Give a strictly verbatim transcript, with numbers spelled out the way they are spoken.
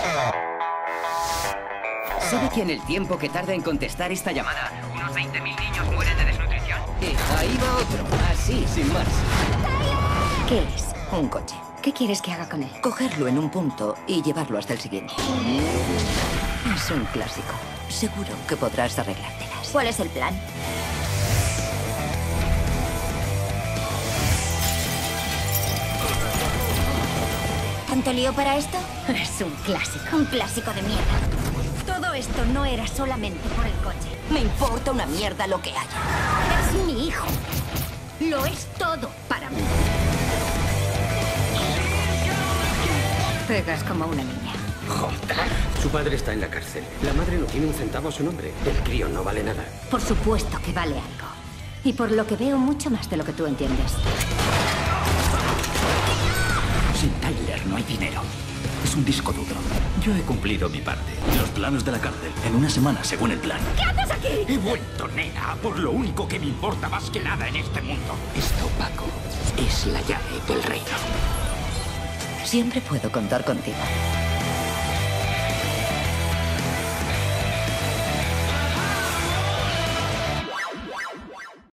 ¿Sabe que en el tiempo que tarda en contestar esta llamada, unos veinte mil niños mueren de desnutrición? Y ahí va otro, así, sin más. ¿Qué es? Un coche. ¿Qué quieres que haga con él? Cogerlo en un punto y llevarlo hasta el siguiente. Es un clásico. Seguro que podrás arreglártelas. ¿Cuál es el plan? ¿Tanto lío para esto? Es un clásico. Un clásico de mierda. Todo esto no era solamente por el coche. Me importa una mierda lo que haya. Es mi hijo. Lo es todo para mí. Pegas como una niña. Joder. Su padre está en la cárcel. La madre no tiene un centavo a su nombre. El crío no vale nada. Por supuesto que vale algo. Y por lo que veo, mucho más de lo que tú entiendes. Sin Tyler no hay dinero. Es un disco duro. Yo he cumplido mi parte. Los planos de la cárcel. En una semana, según el plan. ¿Qué haces aquí? He vuelto, nena, por lo único que me importa más que nada en este mundo. Esto, Paco, es la llave del reino. Siempre puedo contar contigo.